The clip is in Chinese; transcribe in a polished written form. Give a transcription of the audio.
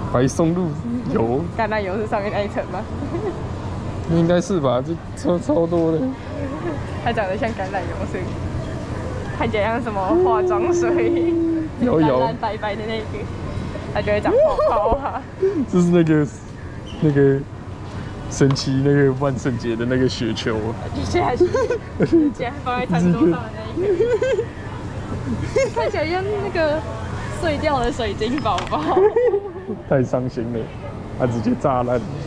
白松露油， 橄榄油是上面那一层吗？ 应该是吧？这超多的。 它长得像橄榄油，所以看起来像什么化妆水， 有蓝蓝白白的那个，它就会长泡泡啊。 这是那个神奇那个万圣节的那个雪球啊！ 接下来是放在餐桌上的那一个，看起来像那个碎掉的水晶宝宝。 太伤心了，它直接炸烂。